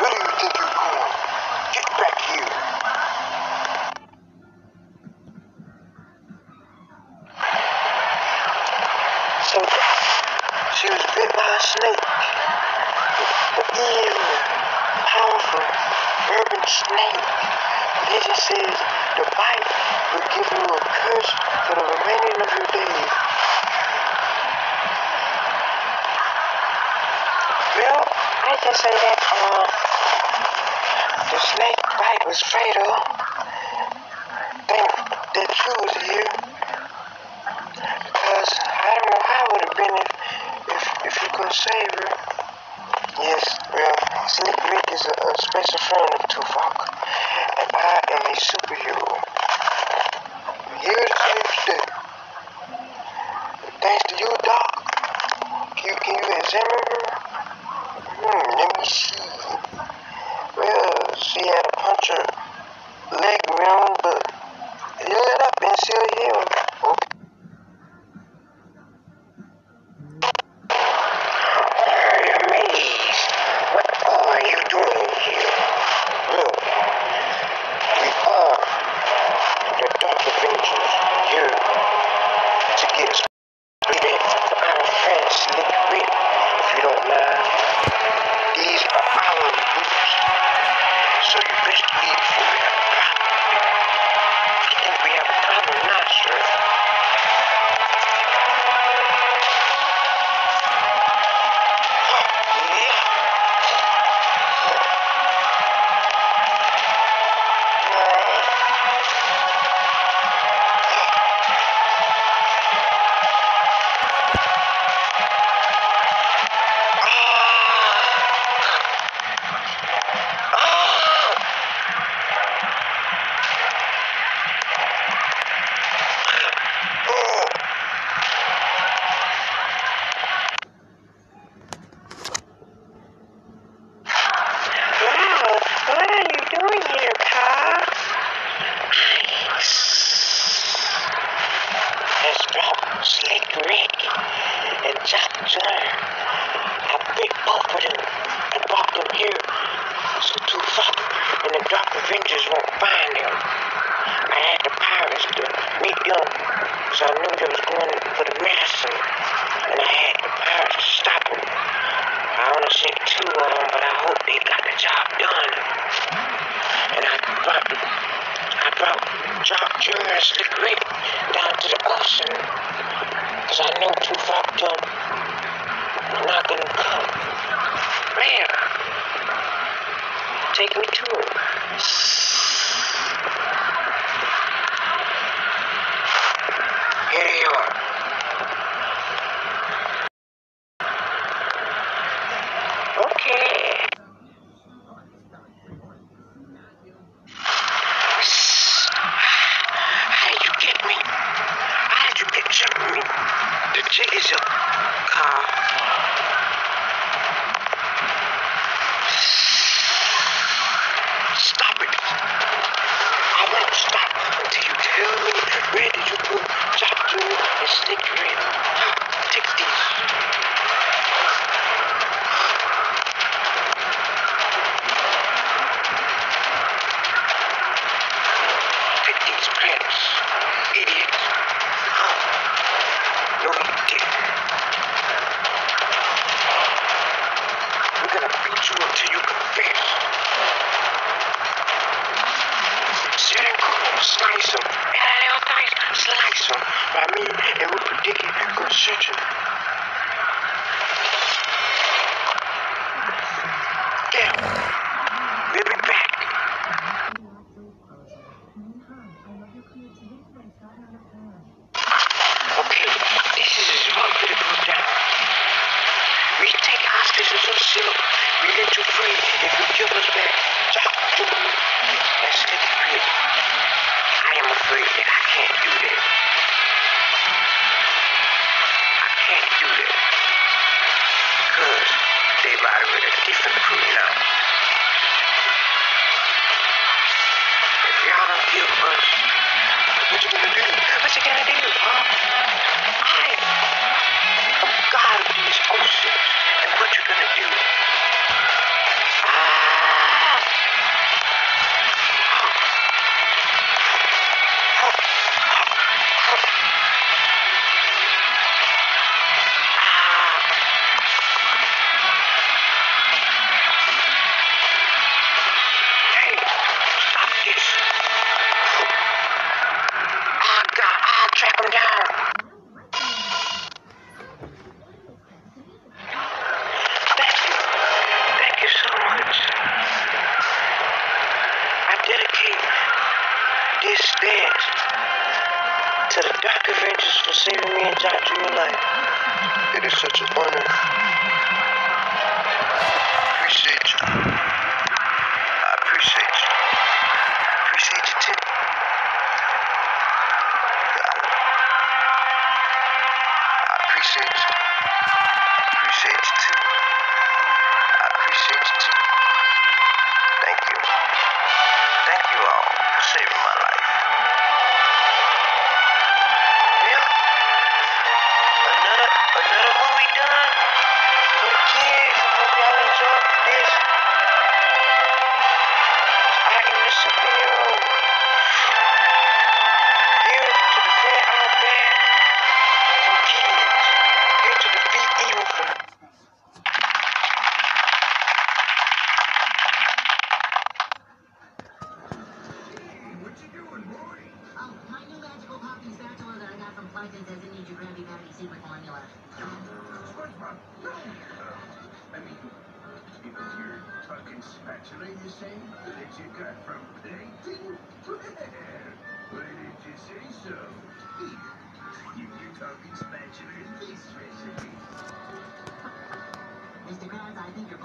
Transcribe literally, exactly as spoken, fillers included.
Where do you think you're going? Get back here. So, she was bit by a snake. The evil, powerful, urban snake. Legend says the bite will give you a curse for the remaining of your days. Well, I can say that uh, the snake bite was fatal. Thank that you was here. Because I don't know how it would have been if, if, if you could save her. Yes, well, Slick Rick is a, a special friend of Tufack, and I am a superhero. Here to save the day. Thanks to you, Doc. Can you, can you examine her? Hmm, let me see. Well, she had a punctured leg wound, but it lit up and still healed. Okay. Slick Rick and Jock John. I picked both of them and brought them here so Tufack and the Dark Avengers won't find them. I had the pirates to meet them, so I knew they was going for the medicine, and I had the pirates to stop them. I only sent two of them, but I hope they got the job done. And I brought, I brought Jock Junior and Slick Rick down to the ocean. Cause I know Tufack them not gonna come. Man, take me to him. Here they are. Okay. How did you get me? How did you get me? The jig is up, car. Stop it. I won't stop until you tell me where did you put Jock Junior and Slick Rick. Take these. Take these plants, idiot. No, you didn't. We're gonna beat you until you confess. Sit and cool, slice them. Yeah, little dice, slice them. By me and rupert dickin go searching. Damn. We'll be back. Okay, this is what we're gonna go down. We take hostages or silk. We let you free if you give us back Jock Junior and Slick Rick. I am afraid that I can't do that. I can't do that. Because they ride with a different crew now. If y'all don't give us, what you gonna do? What you gonna do, huh? I am God of these oceans. And what you gonna do? Ah. this dance to the Dark Avengers for saving me and Jock Junior life. It is such an honor. I appreciate you. I appreciate you. I appreciate you too. I appreciate you. I appreciate you too. I appreciate you too. Thank you. Thank you all for saving my life. Yeah. Another another movie done for the kids. I hope y'all enjoyed this. I am the superhero. Here to defend our bad from kids. Here to defeat evil from I mean, because you're talking spatula, you say? That you got from plankton? Why did you say so? You were talking spatula in this recipe. Mister Krabs, I think you're